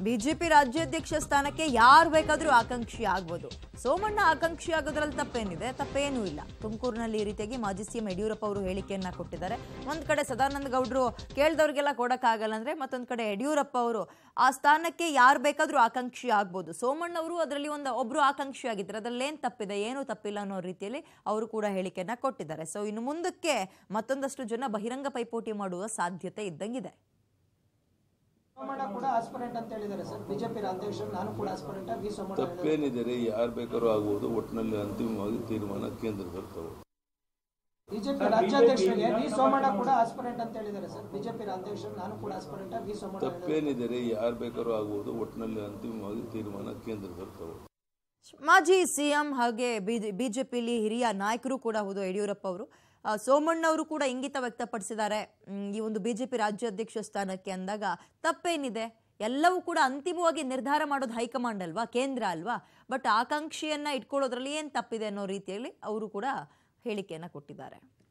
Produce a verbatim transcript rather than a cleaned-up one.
BJP ರಾಜ್ಯಾಧ್ಯಕ್ಷ ಸ್ಥಾನಕ್ಕೆ ಯಾರು ಬೇಕಾದರೂ ಆಕಾಂಕ್ಷಿ ಆಗ್ಬೋದು. ಸೋಮಣ್ಣ ಆಕಾಂಕ್ಷಿ ಆಗೋದ್ರಲ್ಲಿ ತಪ್ಪೇನಿದೆ? ತಪ್ಪೇನೂ ಇಲ್ಲ. ತುಮಕೂರಿನಲ್ಲಿ ಈ ರೀತಿಯಾಗಿ ಮಾಜಿ ಸಿಎಂ ಯಡಿಯೂರಪ್ಪ ಅವರು ಹೇಳಿಕೆಯನ್ನ ಕೊಟ್ಟಿದ್ದಾರೆ. ಒಂದ್ ಕಡೆ ಸದಾನಂದ ಗೌಡರು ಕೇಳ್ದವ್ರಿಗೆಲ್ಲ ಕೊಡಕ್ಕಾಗಲ್ಲ ಅಂದ್ರೆ, ಮತ್ತೊಂದ್ ಕಡೆ ಯಡಿಯೂರಪ್ಪ ಅವರು ಆ ಸ್ಥಾನಕ್ಕೆ ಯಾರು ಬೇಕಾದರೂ ಆಕಾಂಕ್ಷಿ ಆಗ್ಬೋದು. ಸೋಮಣ್ಣ ಅವರು ಅದರಲ್ಲಿ ಒಂದು ಒಬ್ರು ಆಕಾಂಕ್ಷಿ ಆಗಿದ್ದಾರೆ, ಅದರಲ್ಲಿ ಏನ್ ತಪ್ಪಿದೆ, ಏನು ತಪ್ಪಿಲ್ಲ ಅನ್ನೋ ರೀತಿಯಲ್ಲಿ ಅವರು ಕೂಡ ಹೇಳಿಕೆಯನ್ನ ಕೊಟ್ಟಿದ್ದಾರೆ. ಸೊ ಇನ್ನು ಮುಂದಕ್ಕೆ ಮತ್ತೊಂದಷ್ಟು ಜನ ಬಹಿರಂಗ ಪೈಪೋಟಿ ಮಾಡುವ ಸಾಧ್ಯತೆ ಇದ್ದಂಗಿದೆ. ಸೋಮಣ್ಣ ಕೂಡ ಆಸ್ಪಿರೆಂಟ್ ಅಂತ ಹೇಳಿದ್ದಾರೆ ಸರ್. ಬಿಜೆಪಿ ರಾಜ್ಯಾಧ್ಯಕ್ಷರು ನಾನು ಕೂಡ ಆಸ್ಪಿರೆಂಟ್. ವಿ ಸೋಮಣ್ಣ ತಪ್ಪೇನಿದೆ, ಯಾರು ಬೇಕಾದ್ರೂ ಆಗ್ಬೋದು. ಒಟ್ಟಿನಲ್ಲಿ ಅಂತಿಮವಾಗಿ ತೀರ್ಮಾನ ಕೇಂದ್ರದಲ್ಲಿ ತಗೊಳ್ಳಿ. ಬಿಜೆಪಿ ರಾಜ್ಯಾಧ್ಯಕ್ಷರಿಗೆ ವಿ ಸೋಮಣ್ಣ ಕೂಡ ಆಸ್ಪಿರೆಂಟ್ ಅಂತ ಹೇಳಿದ್ದಾರೆ ಸರ್. ಬಿಜೆಪಿ ರಾಜ್ಯಾಧ್ಯಕ್ಷರು ನಾನು ಕೂಡ ಆಸ್ಪಿರೆಂಟ್. ವಿ ಸೋಮಣ್ಣ ತಪ್ಪೇನಿದೆ, ಯಾರು ಬೇಕಾದ್ರೂ ಆಗ್ಬೋದು. ಒಟ್ಟಿನಲ್ಲಿ ಅಂತಿಮವಾಗಿ ತೀರ್ಮಾನ ಕೇಂದ್ರದಲ್ಲಿ ತಗೊಳ್ಳಿ. ಮಾಜಿ ಸಿಎಂ ಹಾಗೆ ಬಿಜೆಪಿಲಿ ಹಿರಿಯ ನಾಯಕರು ಕೂಡ ಹೌದು ಯಡಿಯೂರಪ್ಪ ಅವರು. ಸೋಮಣ್ಣ ಅವರು ಕೂಡ ಇಂಗಿತ ವ್ಯಕ್ತಪಡಿಸಿದ್ದಾರೆ ಈ ಒಂದು ಬಿಜೆಪಿ ರಾಜ್ಯಾಧ್ಯಕ್ಷ ಸ್ಥಾನಕ್ಕೆ ಅಂದಾಗ ತಪ್ಪೇನಿದೆ, ಎಲ್ಲವೂ ಕೂಡ ಅಂತಿಮವಾಗಿ ನಿರ್ಧಾರ ಮಾಡೋದು ಹೈಕಮಾಂಡ್ ಅಲ್ವಾ, ಕೇಂದ್ರ ಅಲ್ವಾ. ಬಟ್ ಆಕಾಂಕ್ಷಿಯನ್ನ ಇಟ್ಕೊಳ್ಳೋದ್ರಲ್ಲಿ ಏನ್ ತಪ್ಪಿದೆ ಅನ್ನೋ ರೀತಿಯಲ್ಲಿ ಅವರು ಕೂಡ ಹೇಳಿಕೆಯನ್ನ ಕೊಟ್ಟಿದ್ದಾರೆ.